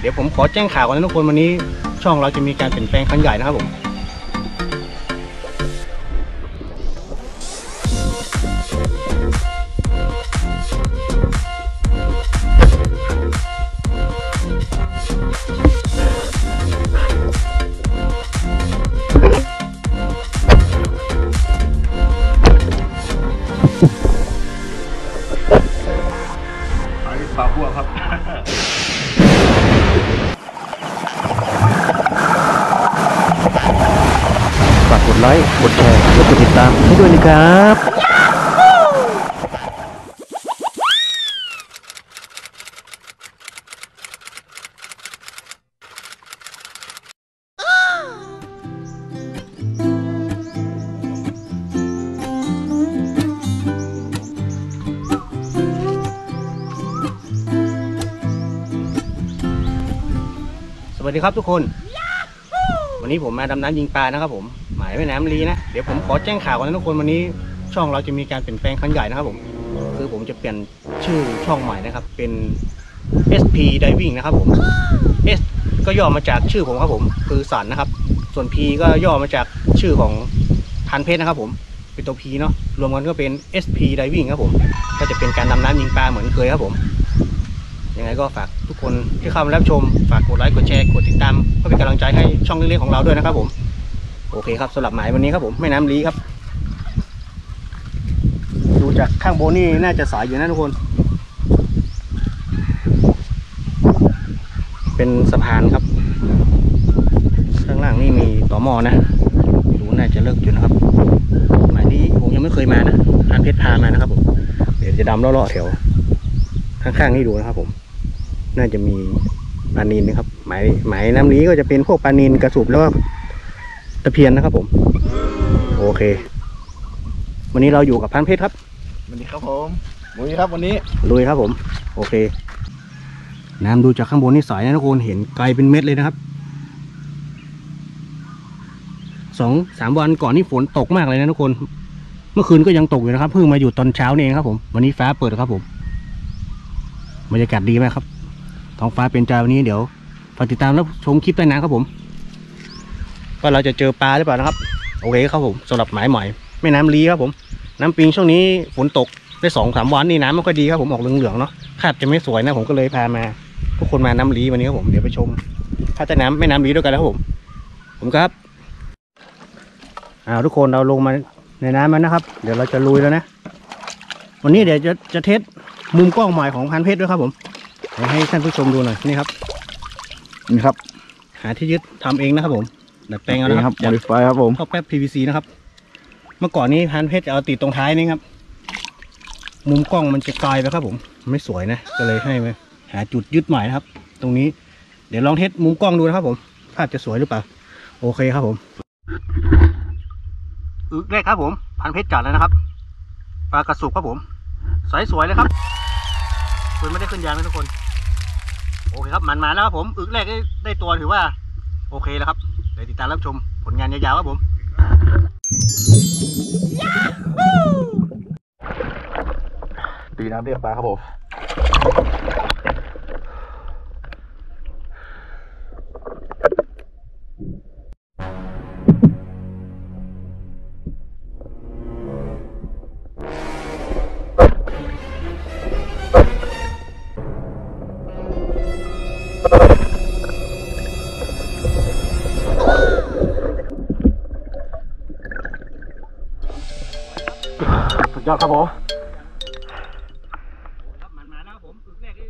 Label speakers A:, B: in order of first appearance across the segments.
A: เดี๋ยวผมขอแจ้งข่าวกันนะทุกคนวันนี้ช่องเราจะมีการเปลี่ยนแปลงครั้งใหญ่นะครับผม
B: ปลาบัวครับ
A: ฝากกดไลค์กดแชร์และกดติดตามให้ด้วยนะครับสวัสดีครับทุกคนวันนี้ผมมาดำน้ำยิงปลานะครับผมหมายแม่น้ำลีนะเดี๋ยวผมขอแจ้งข่าวกันนะทุกคนวันนี้ช่องเราจะมีการเปลี่ยนแปลงครั้งใหญ่นะครับผมคือผมจะเปลี่ยนชื่อช่องใหม่นะครับเป็น SP Diving นะครับผม S ก็ย่อมาจากชื่อผมครับผมคือสันนะครับส่วน P ก็ย่อมาจากชื่อของพันเพชรนะครับผมเป็นตัว P เนาะรวมกันก็เป็น SP Diving ครับผมก็จะเป็นการดำน้ำยิงปลาเหมือนเคยครับผมยังไงก็ฝากทุกคนที่เข้ามารับชมฝากกดไลค์กดแชร์กดติดตามเพื่อเป็นกำลังใจให้ช่องเล็กๆของเราด้วยนะครับผมโอเคครับสำหรับหมายวันนี้ครับผมแม่น้ำลีครับดูจากข้างบนนี่น่าจะสายอยู่นะทุกคนเป็นสะพานครับข้างล่างนี่มีต่อหม้อนะดูน่าจะเลิกอยู่นะครับหมายนี้ผมยังไม่เคยมานะอันเพชรพามานะครับผมเดี๋ยวจะดำเลาะๆแถวข้างๆนี่ดูนะครับผมน่าจะมีปลานิลนะครับหมายน้ำนี้ก็จะเป็นพวกปลานิลกระสุบแล้วก็ตะเพียนนะครับผมโอเควันนี้เราอยู่กับพันเพชรครับ
B: วันนี้ครับผมวันนี้ครับวันนี้
A: ลุยครับผมโอเคน้ำดูจากข้างบนนี่ใสนะทุกคนเห็นไกลเป็นเม็ดเลยนะครับ2-3 วันก่อนนี่ฝนตกมากเลยนะทุกคนเมื่อคืนก็ยังตกอยู่นะครับเพิ่งมาอยู่ตอนเช้านี่เองครับผมวันนี้ฟ้าเปิดครับผมบรรยากาศดีมากครับท้องฟ้าเป็นใจวันนี้เดี๋ยวฝากติดตามแล้วชมคลิปใต้น้ำครับผมว่าเราจะเจอปลาหรือเปล่านะครับโอเคครับผมสำหรับหมายใหม่แม่น้ำลีครับผมน้ำปิงช่วงนี้ฝนตกได้2-3 วันนี่น้ำไม่ค่อยดีครับผมออกเหลืองๆเนาะคาดจะไม่สวยนะผมก็เลยพามาทุกคนมาน้ำลีวันนี้ครับผมเดี๋ยวไปชมภาพใต้น้ำแม่น้ำลีด้วยกันแล้วครับผมครับทุกคนเราลงมาในน้ำมันนะครับเดี๋ยวเราจะลุยแล้วนะวันนี้เดี๋ยวจะเทสมุมกล้องใหม่ของพันเพชรด้วยครับผมให้ท่านผู้ชมดูหน่อยนี่ครับหาที่ยึดทำเองนะครับผมดัดแปลงเอานะครับ
B: โมดิฟายครับผม
A: ท่อแป๊บ PVC นะครับเมื่อก่อนนี้พันเพชรจะเอาติดตรงท้ายนี่ครับมุมกล้องมันจะไกลไปครับผมไม่สวยนะก็เลยให้มาหาจุดยึดใหม่นะครับตรงนี้เดี๋ยวลองเทสมุมกล้องดูนะครับผมภาพจะสวยหรือเปล่าโอเคครับผมแรกครับผมพันเพชรจัดแล้วนะครับปลากระสุกครับผมสวยเลยครับคุณไม่ได้ขึ้นยางนะทุกคนโอเคครับมันมาแล้วครับผมแรกได้ตัวถือว่าโอเคแล้วครับเดี๋ยวติดตามรับชมผลงานยาวๆครับผม
B: ตีน้ำเรียกปลาครับผมสุดยอดครับผม
A: มันมาแล้วผมแรก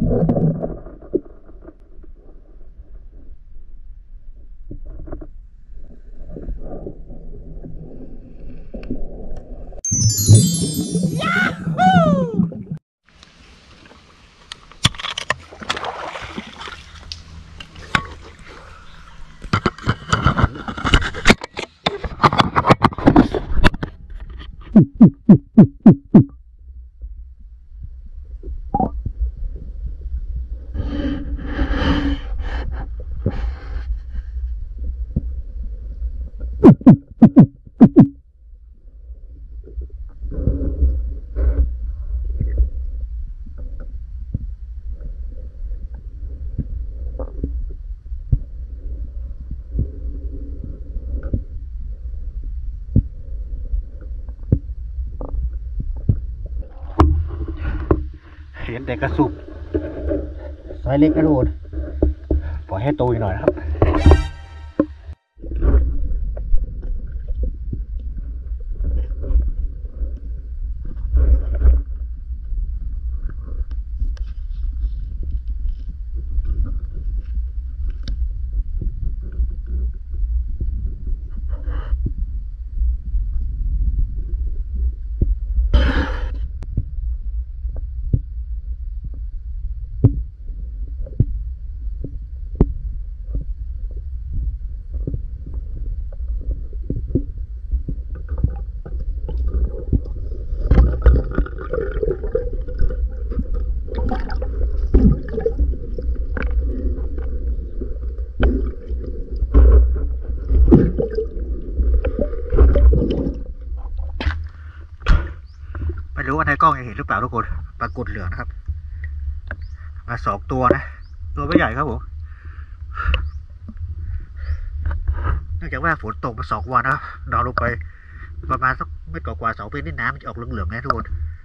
A: เห็นแต่กระสุบไซส์เล็กกระโดดปล่อยให้โตอีกหน่อยนะครับไม่รู้ว่าในกล้องจะเห็นหรือเปล่าทุกคนปลากดเหลืองนะครับมา2 ตัวนะตัวไม่ใหญ่ครับผมเนื่องจากว่าฝนตกมา2 วันนะครับดาวลงไปประมาณสักเม็ดกว่า2 เมตรนี่น้ำมันจะออกเหลืองๆนะทุกคน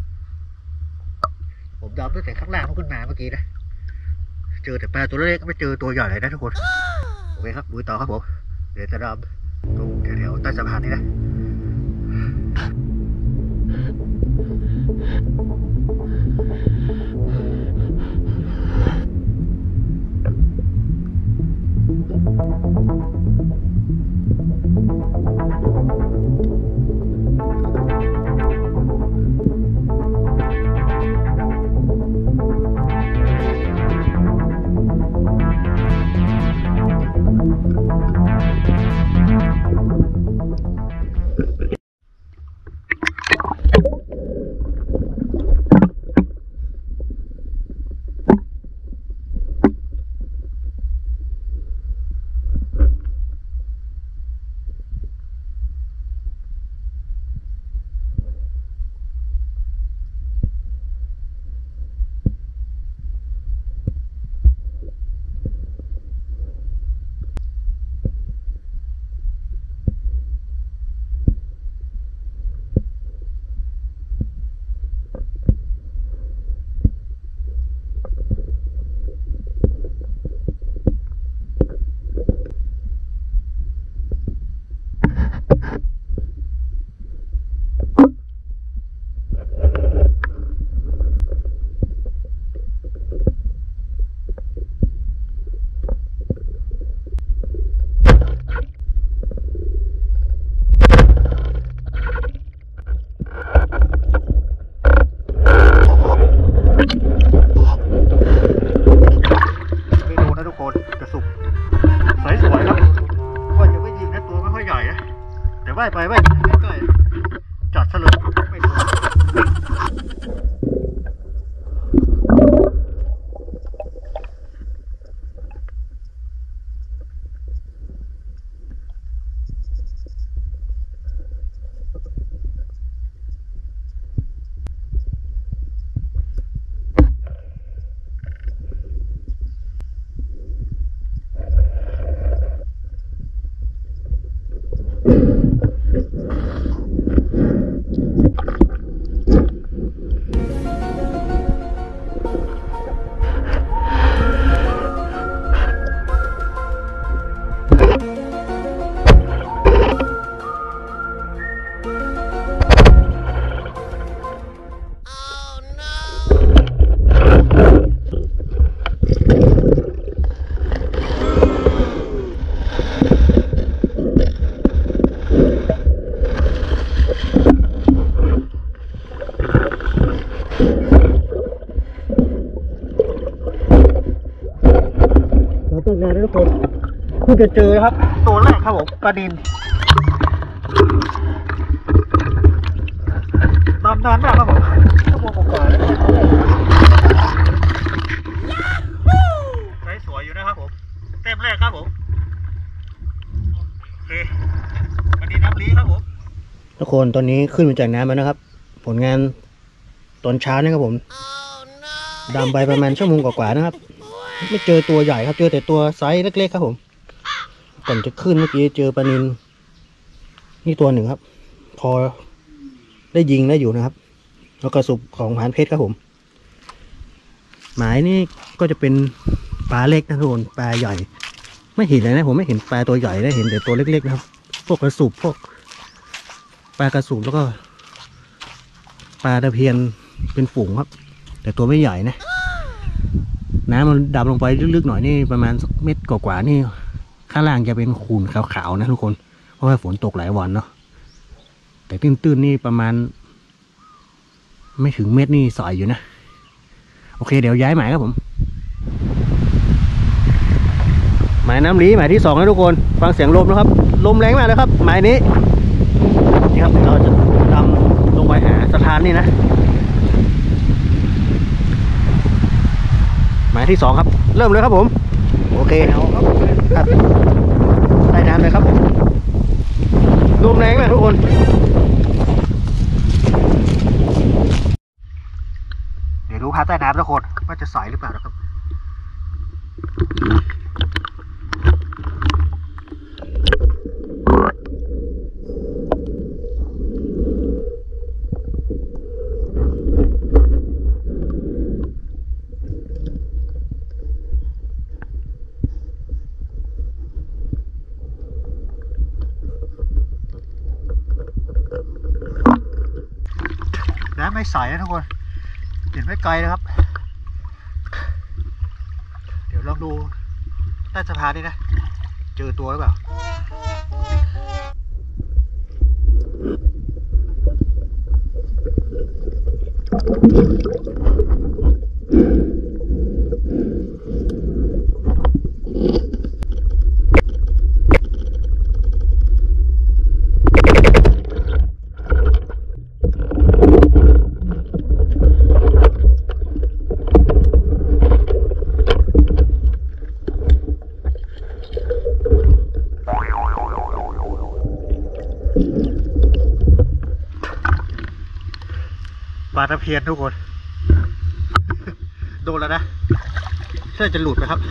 A: ผมดำตั้งแต่ข้างล่างขึ้นมาเมื่อกี้นะเจอแต่ปลาตัวเล็กไม่เจอตัวใหญ่เลยนะทุกคนโอเคครับลุยต่อครับผมเดี๋ยวจะดำตรงแถวใต้สะพานนี้นะว่ายไปว่ายใกล้ๆจอดสรุปไม่ถูกตกนานนะทุกคนเพิ่งจะเจอครับตัวแรกครับผมปลาดินดำนานมากครับผมชั่วโมงกว่าแล้วใช้สวยอยู่นะครับผมเต็มแรกครับผมโอเคปลาดินน้ำลี้ครับผมทุกคนตอนนี้ขึ้นมาจากน้ำแล้วนะครับผลงานตอนเช้านี่ครับผมดำไปประมาณชั่วโมงกว่าๆนะครับไม่เจอตัวใหญ่ครับเจอแต่ตัวไซส์เล็กๆครับผมก่อนจะขึ้นเมื่อกี้เจอปลานิลนี่ตัวหนึ่งครับพอได้ยิงได้อยู่นะครับแล้วก็สุบของหานเพชรครับผมหมายนี่ก็จะเป็นปลาเล็กนะทุกคนปลาใหญ่ไม่เห็นเลยนะผมไม่เห็นปลาตัวใหญ่ได้เห็นแต่ตัวเล็กๆนะครับพวกกระสุบพวกปลากระสุบแล้วก็ปลาตะเพียนเป็นฝูงครับแต่ตัวไม่ใหญ่นะน้ำมันดำลงไปลึกๆหน่อยนี่ประมาณสักเม็ดกว่าๆนี่ข้างล่างจะเป็นขุ่นขาวๆนะทุกคนเพราะว่าฝนตกหลายวันเนาะแต่ตื้นๆนี่ประมาณไม่ถึงเม็ดนี่ใสอยู่นะโอเคเดี๋ยวย้ายหมายครับผมหมายน้ำลี้หมายที่2นะทุกคนฟังเสียงลมนะครับลมแรงมากเลยครับหมายนี้นี่ครับเราจะดำลงไปหาสถานนี่นะหมายที่2ครับเริ่มเลยครับผมโอเคครับใต้น้ำเลยครับลมแรงมากทุกคนเดี๋ยวดูภาพใต้น้ำทุกคนว่าจะใสหรือเปล่านะครับน้ำไม่ใสนะทุกคนเห็นไม่ไกลนะครับเดี๋ยวลองดูใต้สะพานนี่นะเจอตัวหรือเปล่าปลาตะเพียนทุกคนโดนแล้วนะเชื่อจะหลุดไหมครับ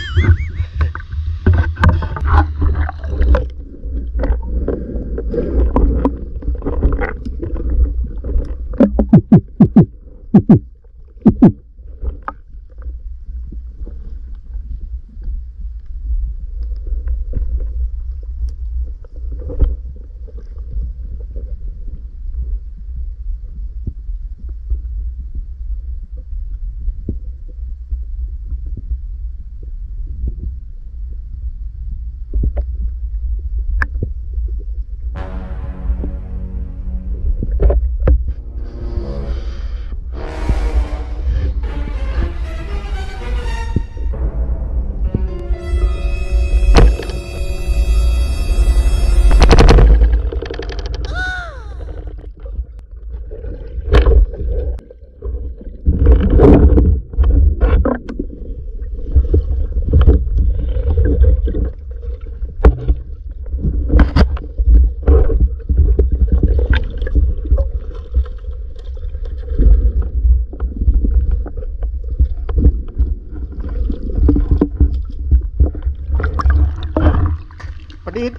A: ปลาดิน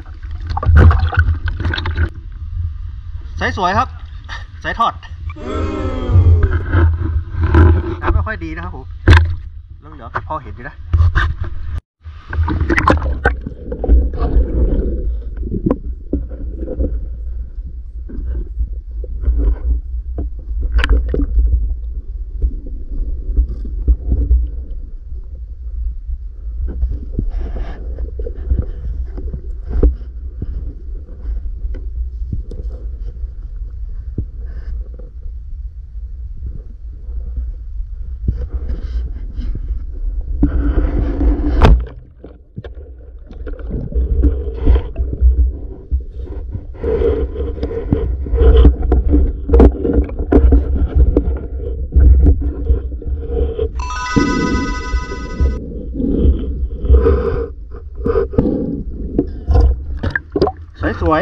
A: สายสวยครับสายทอดน้ำไม่ค่อยดีนะครับผมแล้วเหลือพอเห็นอยู่นะ
B: สวย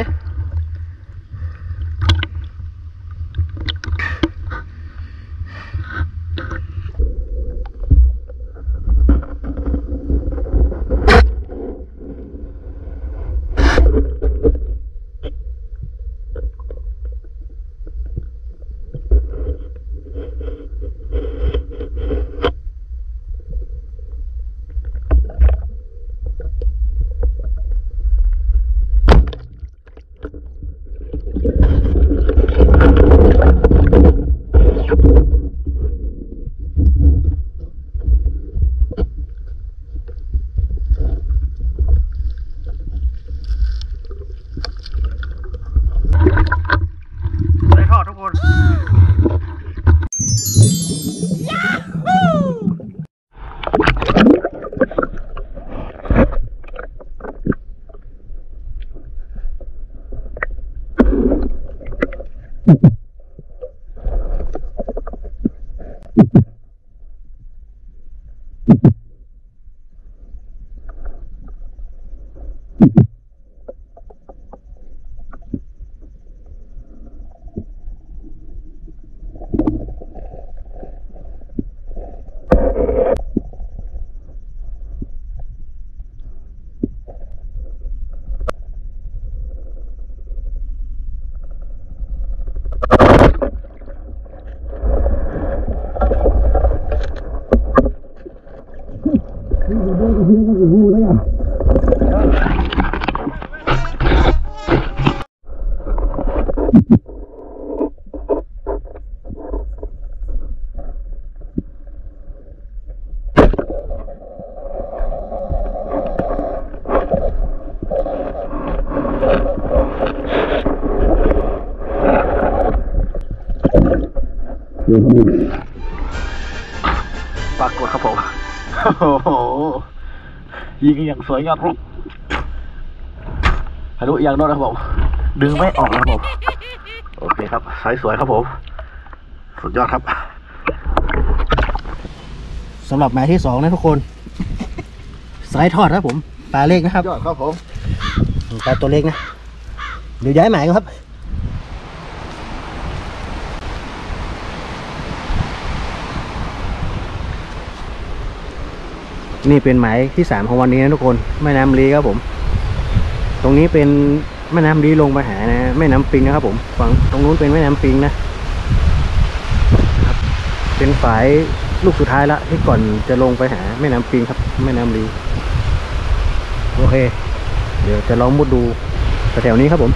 B: ได้ทอดทุกคน ปรากฏครับผม โอ้โห ยิงอย่างสวยงามครับทะลุยางโน้นนะครับผม ดึงไม่ออกนะครับผม โอเคครับไซส์สวยครับผม สุดยอดครับ
A: สำหรับหมายที่2นะทุกคนสไลด์ทอดครับผมปลาเล็กนะครับ
B: ยอดครับผม
A: ปลาตัวเล็กนะเดี๋ยวย้ายหมายกันครับ นี่เป็นหมายที่3ของวันนี้นะทุกคนแม่น้ำลีครับผม ตรงนี้เป็นแม่น้ำลีลงไปหานะแม่น้ำปิงนะครับผมฝั่งตรงนู้นเป็นแม่น้ำปิงนะครับเป็นฝายลูกสุดท้ายละที่ก่อนจะลงไปหาแม่น้ำปิงครับแม่น้ำลีโอเคเดี๋ยวจะลองมุดดูแถวนี้ครับผม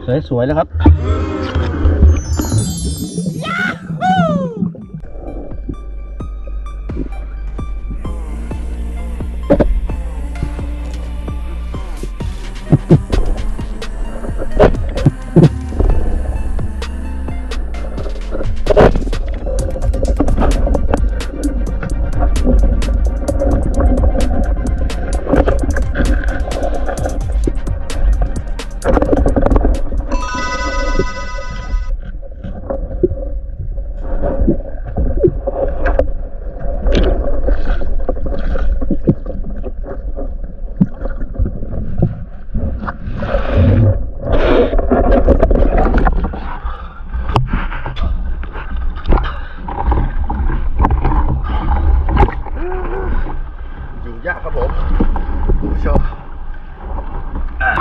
A: สวยๆแล้วครับ
B: อยู่ยากครับผมคุณผู้ชมยาก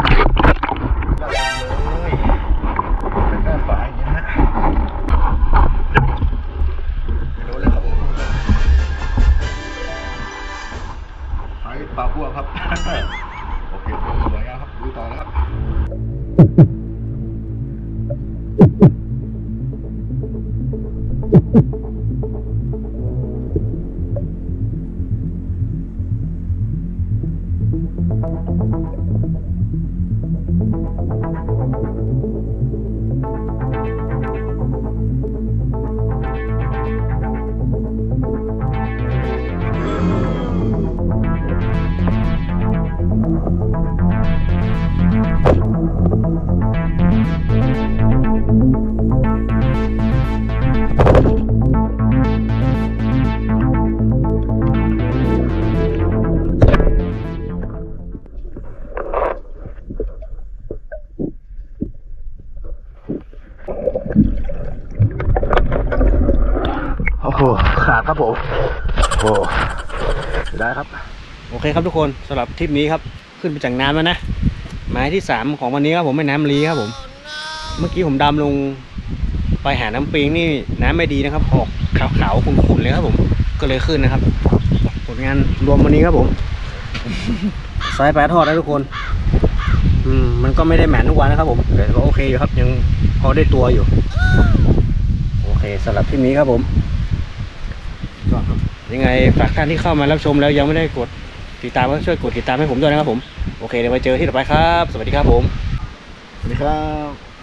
B: เลยเป็นหน้าฝาอย่างนี้นะไม่รู้เลยครับผมใช้ปลาบัวครับ โอเคสวยงามครับดูต่อนะครับโอ้โหขาดครับผมโอ้ได้ครับ
A: โอเคครับทุกคนสำหรับทริปนี้ครับขึ้นไปจากน้ำแล้วนะหมายที่3ของวันนี้ครับผมแม่น้ำลีครับผมเมื่อกี้ผมดำลงไปหาน้ำปิงนี่น้ำไม่ดีนะครับออกขาวๆขุ่นๆเลยครับผมก็เลยขึ้นนะครับผลงานรวมวันนี้ครับผม สายปลาทอดนะทุกคนมันก็ไม่ได้แหมนทุกวันนะครับผมแต่ก็โอเคอยู่ครับยังพอได้ตัวอยู่โอเคสำหรับทริปนี้ครับผมยังไงฝากท่านที่เข้ามารับชมแล้วยังไม่ได้กดติดตามก็ช่วยกดติดตามให้ผมด้วยนะครับผมโอเคเดี๋ยวไปเจอที่ต่อไปครับสวัสดีครับผม
B: สวัสดีครับ